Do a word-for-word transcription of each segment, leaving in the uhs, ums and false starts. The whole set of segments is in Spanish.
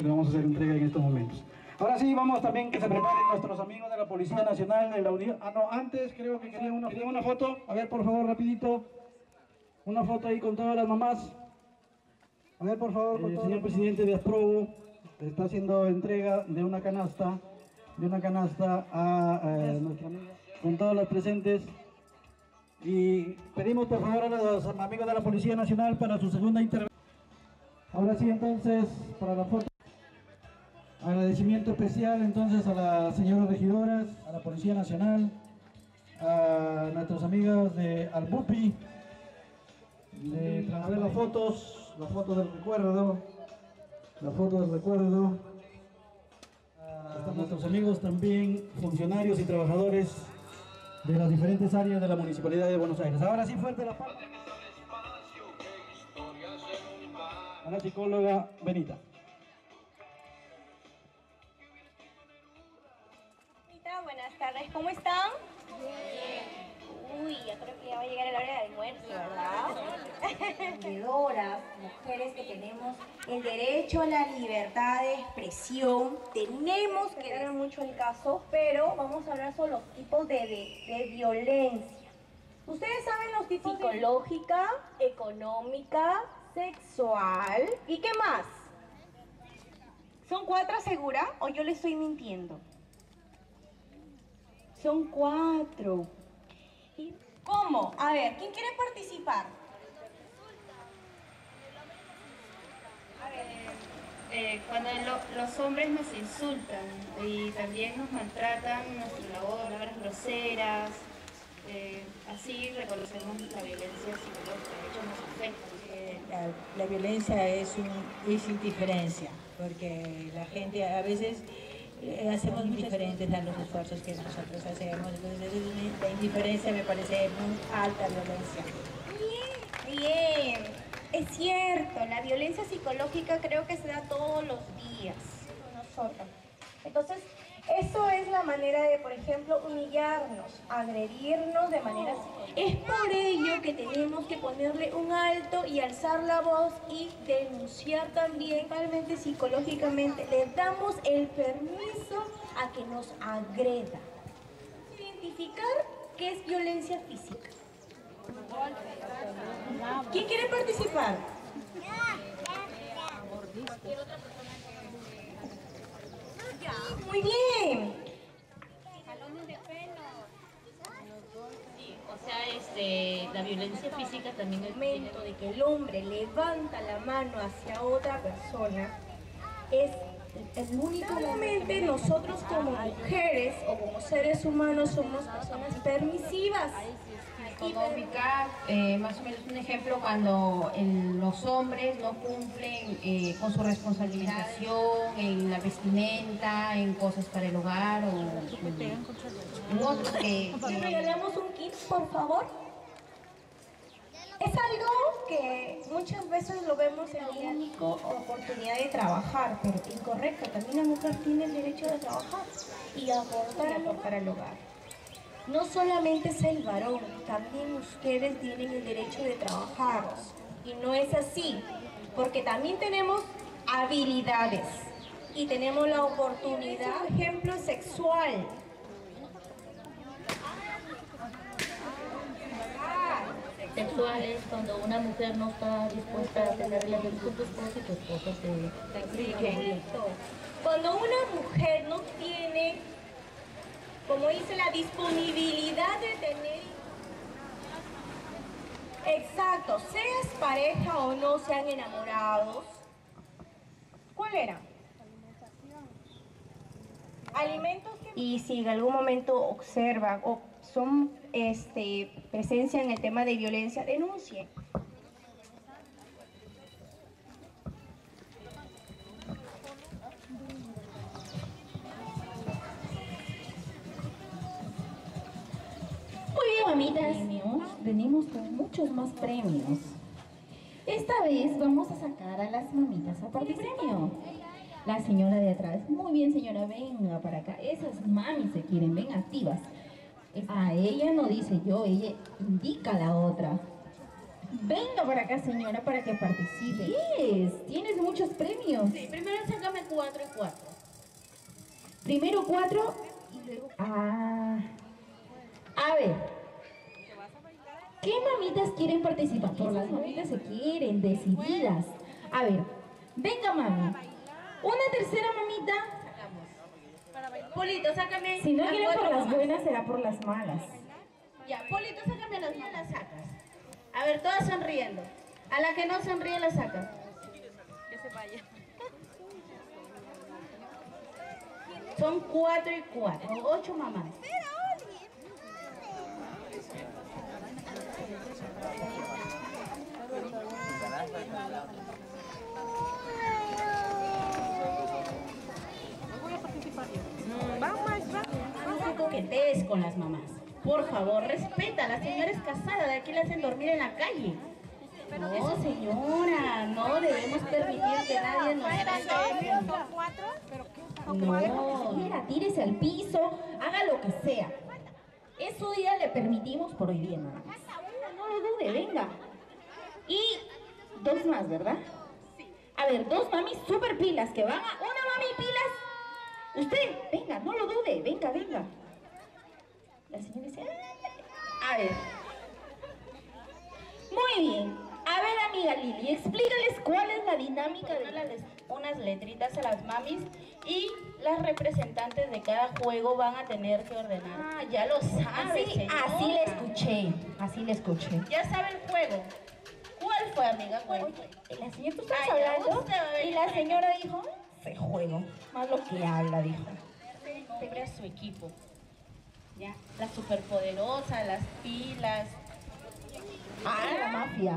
que le vamos a hacer entrega en estos momentos. Ahora sí, vamos también que se preparen nuestros amigos de la Policía Nacional de la Unidad. Ah, no, antes creo que querían una, querían una foto. A ver, por favor, rapidito. Una foto ahí con todas las mamás. A ver, por favor, con el señor presidente de Asprobo está haciendo entrega de una canasta, de una canasta a, a nuestra amiga, con todos los presentes. Y pedimos por favor a los amigos de la Policía Nacional para su segunda intervención. Ahora sí, entonces, para la foto. Agradecimiento especial entonces a las señoras regidoras, a la Policía Nacional, a nuestros amigos de Albupi, de traer las fotos, las fotos del recuerdo, las fotos del recuerdo, a nuestros amigos también, funcionarios y trabajadores de las diferentes áreas de la Municipalidad de Buenos Aires. Ahora sí, fuerte la palma a la psicóloga Benita. Buenas tardes, ¿cómo están? Bien. Uy, ya creo que ya va a llegar la hora del almuerzo, ¿verdad? Emprendedoras, mujeres que tenemos el derecho a la libertad de expresión, tenemos que ver mucho el caso, pero vamos a hablar sobre los tipos de, de, de violencia. Ustedes saben los tipos: psicológica, económica, sexual, ¿y qué más? ¿Son cuatro, segura? ¿O yo le estoy mintiendo? Son cuatro. ¿Y cómo? A ver, ¿quién quiere participar? A ver, eh, cuando lo, los hombres nos insultan y también nos maltratan nuestra labor, palabras groseras, eh, así reconocemos la violencia psicológica, de hecho nos afecta. Eh, la, la violencia es, un, es indiferencia, porque la gente a veces Eh, hacemos muy diferentes a los esfuerzos que nosotros hacemos, entonces la indiferencia me parece muy alta violencia. Bien, bien, es cierto, la violencia psicológica creo que se da todos los días con nosotros. Entonces, eso es la manera de, por ejemplo, humillarnos, agredirnos de manera psicológica. Es por ello que tenemos que ponerle un alto y alzar la voz y denunciar también, realmente psicológicamente. Le damos el permiso a que nos agreda. Identificar qué es violencia física. ¿Quién quiere participar? Muy bien. Jalones de pelo. Sí, o sea, este, la violencia física también es el momento de que el hombre levanta la mano hacia otra persona, es el único momento. Nosotros como mujeres o como seres humanos somos personas permisivas. Económica, eh, más o menos un ejemplo cuando el, los hombres no cumplen eh, con su responsabilización en la vestimenta, en cosas para el hogar o en otros que... que... ¿Regalamos un kit, por favor? Es algo que muchas veces lo vemos en la única oportunidad de trabajar, pero incorrecto. También la mujer tiene el derecho de trabajar y aportar, aportar al hogar. No solamente es el varón, también ustedes tienen el derecho de trabajar. Y no es así, porque también tenemos habilidades y tenemos la oportunidad. Por ejemplo, sexual. Sexual es cuando una mujer no está dispuesta a tener relaciones con tu esposo y tu esposo se... Correcto. Cuando una mujer no tiene, como dice, la disponibilidad de tener, exacto, seas pareja o no, sean enamorados, ¿cuál era? Alimentos que... Y si en algún momento observan o son este, presencia en el tema de violencia, denuncien. Muy bien, mamitas, premios. Venimos con muchos más premios. Esta vez vamos a sacar a las mamitas a participar. La señora de atrás, muy bien señora, venga para acá. Esas mamis se quieren, ven activas. A ella no dice yo, ella indica a la otra. Venga para acá señora para que participe. Yes, tienes muchos premios. Sí, primero sácame cuatro. cuatro y cuatro. Primero cuatro y luego... Ah. A ver. ¿Qué mamitas quieren participar? Por las mamitas se quieren, decididas. A ver, venga mami. Una tercera mamita. Polito, sácame. Si no las quieren por cuatro las mamás. buenas, será por las malas. Ya, Polito, sácame las malas, las sacas. A ver, todas sonriendo. A la que no sonríe, la sacas. Que se vaya. Son cuatro y cuatro, ocho mamás. No te coquetees con las mamás. Por favor, respeta. La señora es casada, de aquí la hacen dormir en la calle. No, señora, no debemos permitir que nadie nos toque. No, mira, tírese al piso, haga lo que sea. Es su día, le permitimos por hoy día nada más. No lo dude, venga. Y dos más, ¿verdad? A ver, dos mamis super pilas que van a... Una mami pilas. Usted, venga, no lo dude, venga, venga. La señora dice... A ver. Muy bien. A ver, amiga Lili, explícales cuál es la dinámica de la... Unas letritas a las mamis y las representantes de cada juego van a tener que ordenar. Ah, ya lo sabe, Así, señora. así le escuché, así le escuché. Ya sabe el juego. ¿Cuál fue, amiga? ¿Cuál fue? Y la señora, tú estás Ay, ya, hablando, usted va a ver y por la acá. señora dijo, se juego, más lo que habla, dijo. Nombre a su equipo. Ya, la superpoderosa, las pilas. Ah, la mafia.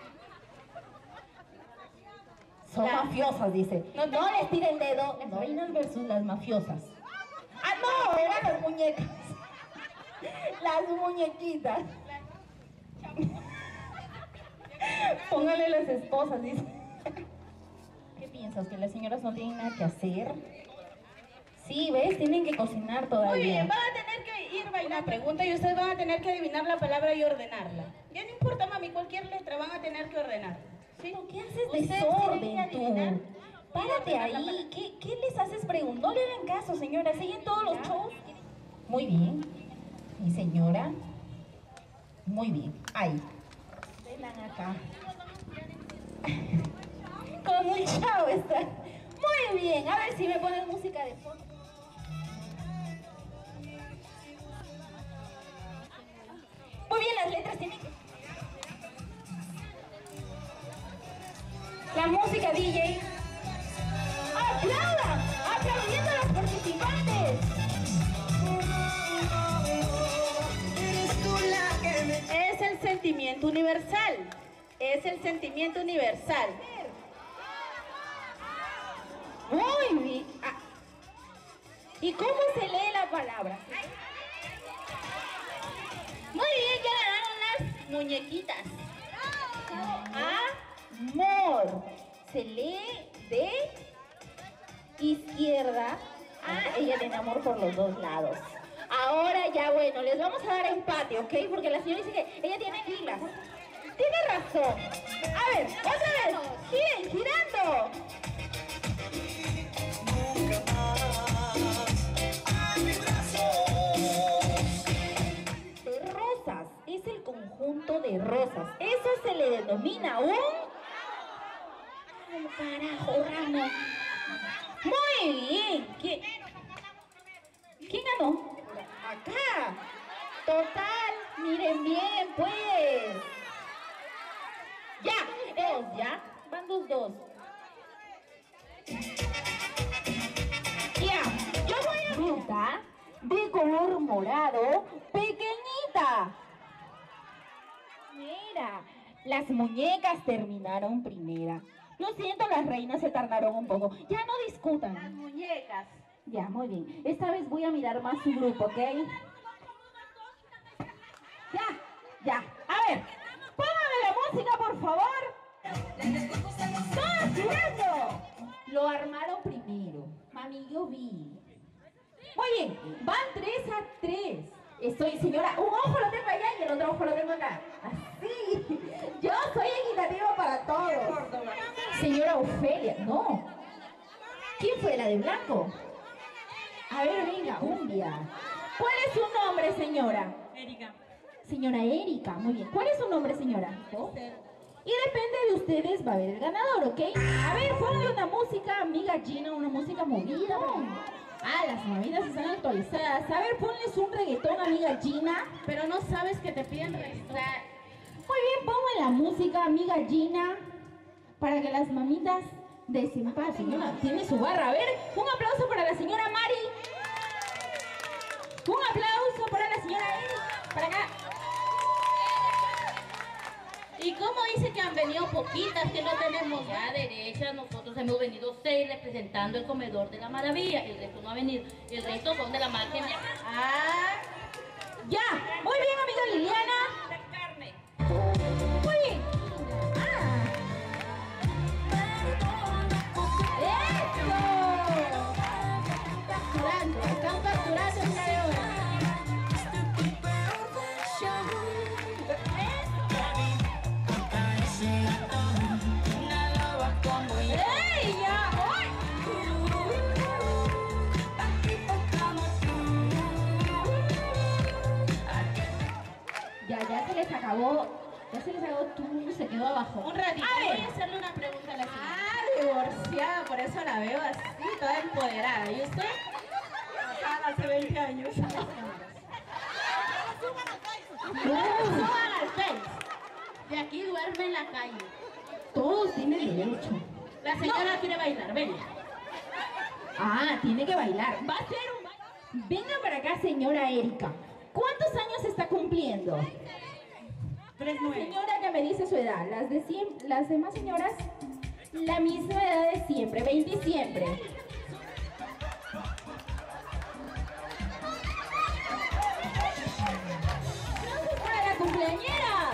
Son La- mafiosas, dice. No No, te- les tire el dedo. Las reinas versus las mafiosas. Ah, no, eran las muñecas. Las muñequitas. Póngale las esposas, dice. ¿Qué piensas? ¿Que las señoras no tienen nada que hacer? Sí, ¿ves? Tienen que cocinar todavía. Muy bien, van a tener que ir bailando una pregunta y ustedes van a tener que adivinar la palabra y ordenarla. Ya no importa, mami, cualquier letra van a tener que ordenar. ¿Sí? ¿Pero qué haces Ustedes desorden tienen que adivinar tú? y Párate ordenar la ahí. palabra. ¿Qué, ¿Qué les haces preguntar? No le hagan caso, señora. ¿Siguen todos los shows? Muy bien. Mi señora. Muy bien. Ahí. Vengan acá. Con el chavo está. Muy bien. A ver si me ponen música de fondo. Muy bien, las letras tienen que... La música, D J. ¡Aplaudan! ¡Aplaudiendo a los participantes! Es el sentimiento universal. Es el sentimiento universal. Muy bien. Ah. ¿Y cómo se lee la palabra? Muy bien, ya ganaron las muñequitas. Amor. Se lee de izquierda. Ah, ella tiene amor por los dos lados. Ahora ya, bueno, les vamos a dar empate, ¿ok? Porque la señora dice que ella tiene pilas. Tiene razón. A ver, otra vez. Giren, girando. De rosas. Es el conjunto de rosas. Eso se le denomina un... ¡Ay, carajo, ramo! Muy bien. ¿Quién? ¿Quién ganó? Acá. Total, miren bien, pues. Ya, dos, ya. Van dos, dos. Ya, yo voy a... Fruta de color morado, pequeñita. Mira, las muñecas terminaron primera. Lo siento, las reinas se tardaron un poco. Ya no discutan. Las muñecas. Ya, muy bien. Esta vez voy a mirar más su grupo, ¿ok? Ya, ya. A ver, póngame la música, por favor. ¡Todos girando! Lo armaron primero. Mami, yo vi. Muy bien, van tres a tres. Estoy, señora, un ojo lo tengo allá y el otro ojo lo tengo acá. Así. Yo soy equitativa para todos. Señora Ofelia, no. ¿Quién fue la de blanco? A ver, venga, cumbia. ¿Cuál es su nombre, señora? Erika. Señora Erika, muy bien. ¿Cuál es su nombre, señora? ¿Oh? Y depende de ustedes va a haber el ganador, ¿ok? A ver, ponle una música, amiga Gina, una música movida. Ah, las mamitas están actualizadas. A ver, ponles un reggaetón, amiga Gina. Pero no sabes que te piden rezar. Muy bien, ponme la música, amiga Gina, para que las mamitas desempaten. Una, tiene su barra. A ver, un aplauso para la señora Mari. Un aplauso para la señora Eri. Para acá. ¿Y cómo dice que han venido poquitas, que no tenemos? Ya derecha, nosotros hemos venido seis representando el comedor de la maravilla. El resto no ha venido. El resto son de la marca. Ah, ya. Muy bien, amiga Liliana. Carne. Muy bien. Ah. ¡Eso! Capturando, están capturando el día de hoy. ¡Ey, ya! ¡Ay! Ya, ya se les acabó. Ya se les acabó, tú se quedó abajo. Un ratito, A ver. voy a hacerle una pregunta a la señora. Ah, divorciada, por eso la veo así, toda empoderada. ¿Y usted? Hace veinte años. Suban al Face. De aquí duerme en la calle. Todos tienen derecho. La señora quiere bailar, ven. Ah, tiene que bailar. Va a ser un baile. Venga para acá, señora Erika. ¿Cuántos años está cumpliendo? Tres La nueve. señora que me dice su edad. Las, de siem- las demás señoras, la misma edad de siempre, veinte siempre. ¡Aplausos para la cumpleañera!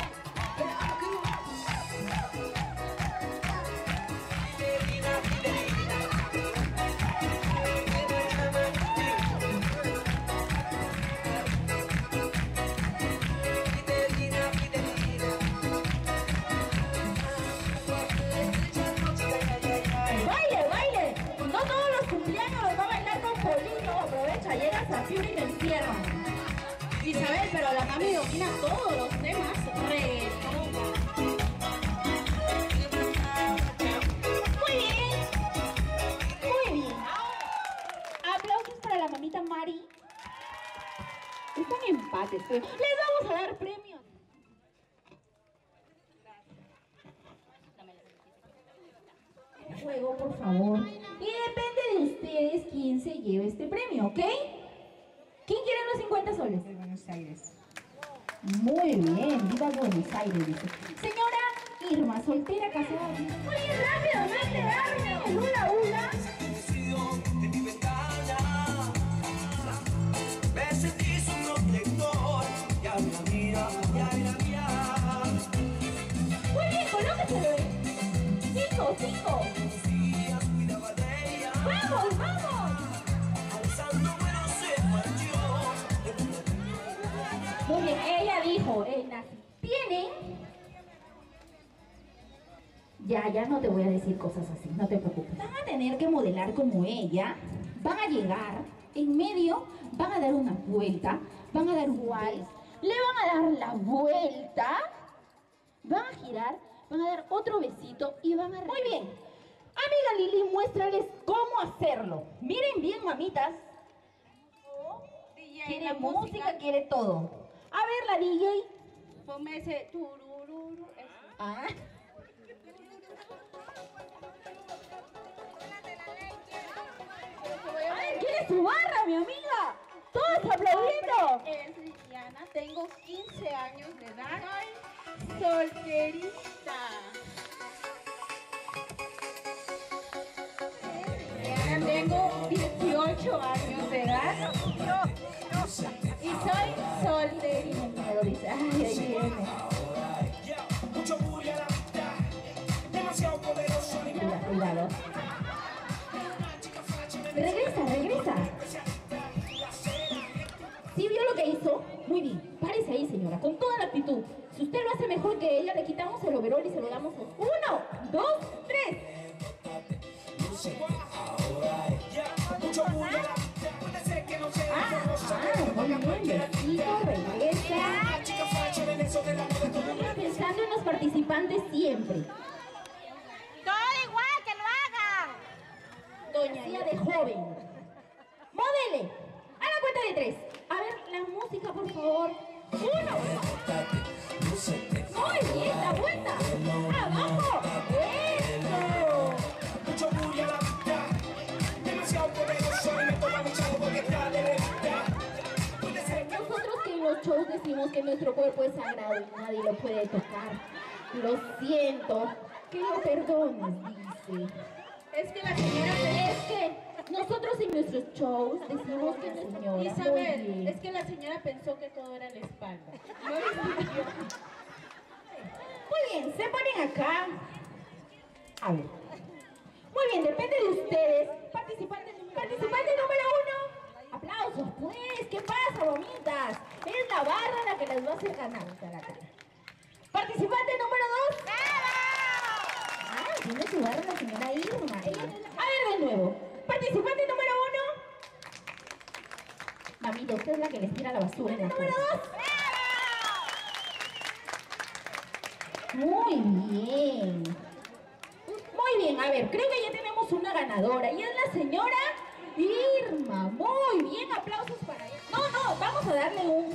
¡Baile, baile! No todos los cumpleaños los va a bailar con Polito. Aprovecha, llegas a Fiori y te encierran. Isabel, pero la mami domina todos los temas. Reggaetón. Muy bien. Muy bien. Aplausos para la mamita Mari. Están en empates, pero les vamos a dar premios. Juego, por favor. Y depende de ustedes quién se lleve este premio, ¿ok? ¿Quién quiere los cincuenta soles? De Buenos Aires. Muy bien, viva Buenos Aires, dice. Señora Irma, soltera, casada. Muy bien, rápidamente, rápido. El hula hula. De mi ventana me sentí su protector. Ya mira, mira, ya mira, mira. Muy bien, colóquese. Cinco, cinco. Días cuidaba de ella, Vamos, vamos. alzándome no se partió. Muy bien, ella dijo, eh, nací. Tienen. Ya, ya no te voy a decir cosas así, no te preocupes. Van a tener que modelar como ella. Van a llegar en medio, van a dar una vuelta, van a dar un beso, le van a dar la vuelta, van a girar, van a dar otro besito y van a... Muy bien. Amiga Lili, muéstrales cómo hacerlo. Miren bien, mamitas. Quiere música, quiere todo. A ver, la D J. Ponme ese turururu. eso. Ah. A ver, ¿quién es su barra, mi amiga? Todos aplaudiendo. Es Liliana, tengo quince años de edad. Soy solterita. Liliana, tengo dieciocho años de edad. Y soy solterita. Miedo, dice. Ay, ahí viene. Mucho bullying a la vista, demasiado poderoso. Cuidado, cuidado. Regresa, regresa. ¿Sí vio lo que hizo? Muy bien. Párese ahí, señora, con toda la actitud. Si usted lo hace mejor que ella, le quitamos el overol y se lo damos. Uno, dos, tres. besito, regresa. Pensando en los participantes siempre. Todo igual, que lo hagan. Doña Cia de joven. Modele. A la cuenta de tres. A ver, la música, por favor. Uno. Muy bien, la vuelta. Abajo. Eso. Mucho bulla la vida, demasiado poderoso y me toma mucha agua que está de revista. Nosotros que en los shows decimos que nuestro cuerpo es sagrado y nadie lo puede tocar. Lo siento, que lo perdones, dice. Es que la señora, es que nosotros en nuestros shows decimos que la señora. Isabel, es que la señora pensó que todo era la espalda. No le entendió. Muy bien, se ponen acá. A ver. Muy bien, depende de ustedes. Participante, participante número uno. Aplausos, pues. ¿Qué pasa, bonitas? Es la barra la que les va a hacer ganar. La cara. Participante número dos. Ah, tiene su barra la señora Irma. A ver, de nuevo. Participante número uno. Mamita, usted es la que les tira la basura en la número dos. Muy bien. Muy bien, a ver, creo que ya tenemos una ganadora y es la señora Irma. Muy bien, aplausos para ella. No, no, vamos a darle un...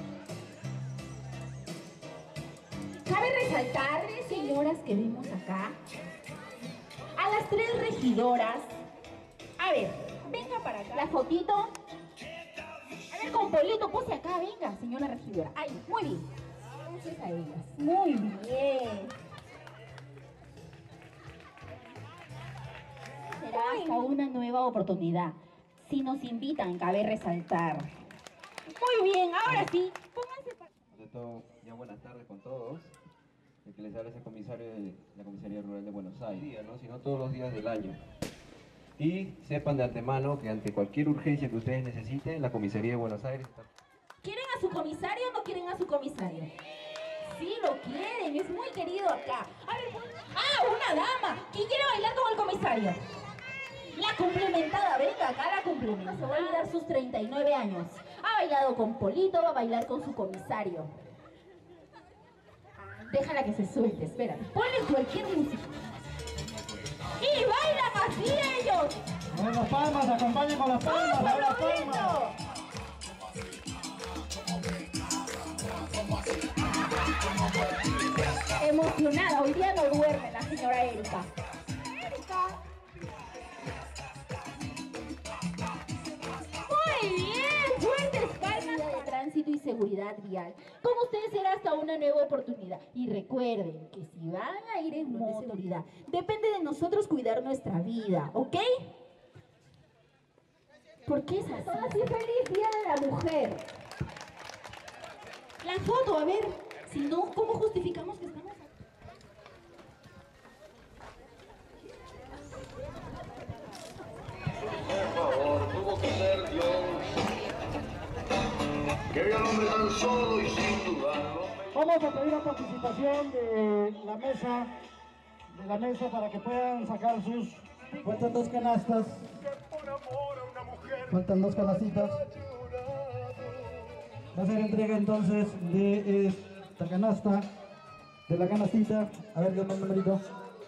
Cabe resaltarles, señoras que vemos acá, a las tres regidoras. A ver, venga para acá. La fotito. A ver, con Polito, puse acá, venga, señora regidora. Ahí, muy bien. Gracias a ellas. Muy bien. Será hasta una nueva oportunidad. Si nos invitan, cabe resaltar. Muy bien, ahora sí, pónganse para... Ante todo, ya buenas tardes con todos. El que les habla es el comisario de la Comisaría Rural de Buenos Aires, ¿no? Sino todos los días del año. Y sepan de antemano que ante cualquier urgencia que ustedes necesiten, la Comisaría de Buenos Aires está... ¿Quieren a su comisario o no quieren a su comisario? Sí, lo quieren, es muy querido acá. A ver, ah, una dama. ¿Quién quiere bailar con el comisario? La complementada, venga acá la complementada. Se va a olvidar sus treinta y nueve años. Ha bailado con Polito, va a bailar con su comisario. Déjala que se suelte, espérate. Ponle cualquier música. ¡Y bailan así ellos! A ver, las palmas, acompañen con las palmas, a ver las palmas. Emocionada, hoy día no duerme la señora Erika. Erika. Muy bien, fuertes palmas de tránsito y seguridad vial. Con ustedes será hasta una nueva oportunidad. Y recuerden que si van a ir en motoridad, depende de nosotros cuidar nuestra vida, ¿ok? ¿Por qué es así? Así feliz Día de la Mujer. La foto, a ver, si no, ¿cómo justificamos que estamos aquí? Por favor, tuvo que ser Dios. Que vio al hombre tan solo y sin dudarlo. Vamos a pedir la participación de la mesa, de la mesa para que puedan sacar sus... Faltan dos canastas. Faltan dos canastitas. Va a ser entrega entonces de esta canasta, de la canastita. A ver, dame el numerito.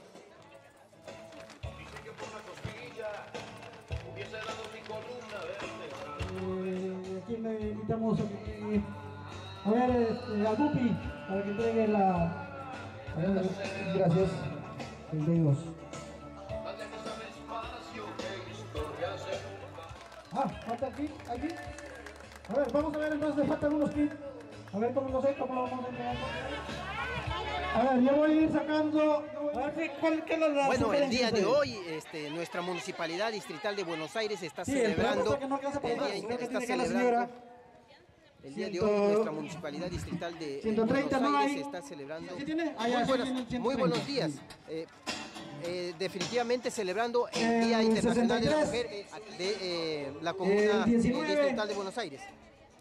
Eh, aquí le invitamos eh, a ver este, a Dupi para que entregue la... A ver, gracias. Bienvenidos. Ah, falta aquí, aquí. A ver, vamos a ver entonces, faltan unos kits. A ver cómo lo sé, cómo lo vamos a entregar. A ver, yo voy a ir sacando... A ver, ¿cuál, qué es la Bueno, el día de hoy, este, nuestra Municipalidad Distrital de Buenos Aires está sí, celebrando... El, que no alcanza para el día, creo que está tiene que celebrando... la El día de hoy nuestra Municipalidad Distrital de ciento treinta, Buenos no Aires hay. está celebrando... ¿Sí tiene? Ah, muy, ya, sí buenas, tiene el ciento muy buenos treinta. días. Eh, eh, definitivamente celebrando el El Día Internacional de la sesenta y Mujer tres. eh, de eh, la Comuna El diecinueve. Distrital de Buenos Aires.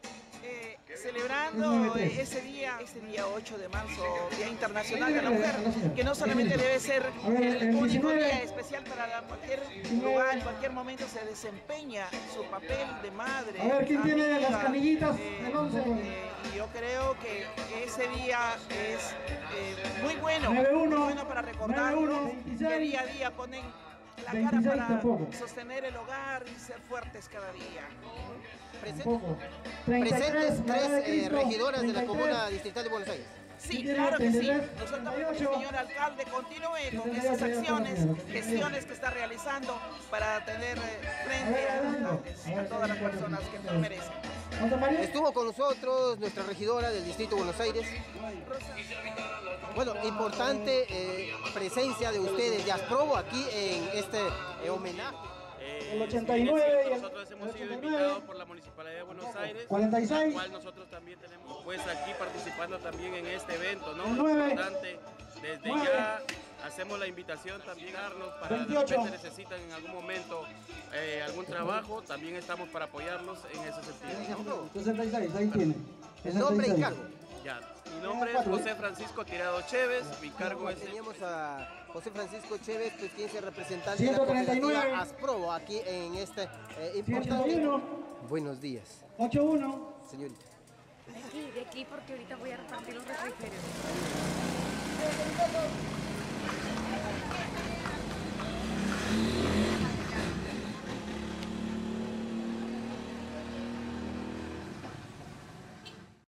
Eh, celebrando eh, ese día, ese día ocho de marzo, Día Internacional de la Mujer, que no solamente debe ser el único día especial para la cualquier lugar, en cualquier momento se desempeña su papel de madre. A ver, ¿quién amiga, tiene las canillitas eh, del once? eh, y yo creo que, que ese día es eh, muy bueno, nueve uno, muy bueno para recordarlo, nueve uno, veintiséis, que día a día ponen la cara veintiséis para tampoco. sostener el hogar y ser fuertes cada día. Tampoco. Presentes tres eh, Cristo, regidoras de la treinta y tres. Comuna Distrital de Buenos Aires. Sí, ¿Quién claro que sí. treinta y tres? Nosotros, señor alcalde, continúe con esas acciones, gestiones que está realizando para tener eh, frente a, a todas las personas que lo merecen. Estuvo con nosotros nuestra regidora del Distrito de Buenos Aires. Bueno, importante eh, presencia de ustedes de Asprobo aquí en este eh, homenaje. El ochenta y nueve y el nosotros hemos sido invitados por la Municipalidad de Buenos Aires, cuarenta y seis, la cual nosotros también tenemos pues aquí participando también en este evento, ¿no? nueve, Importante, desde nueve, ya hacemos la invitación también a darnos para veintiocho, de repente necesitan en algún momento eh, algún trabajo, también estamos para apoyarlos en ese sentido. sesenta y seis, ahí tiene. El nombre y cargo. Ya, mi nombre es José Francisco Tirado Chévez, mi cargo es... Teníamos a José Francisco Chévez, pues quien es el representante ciento de la treinta y nueve, cooperativa Asprobo aquí en este eh, importante... ciento uno, Buenos días. ochenta y uno. Señorita. De aquí, de aquí, porque ahorita voy a repartir los refrigerios.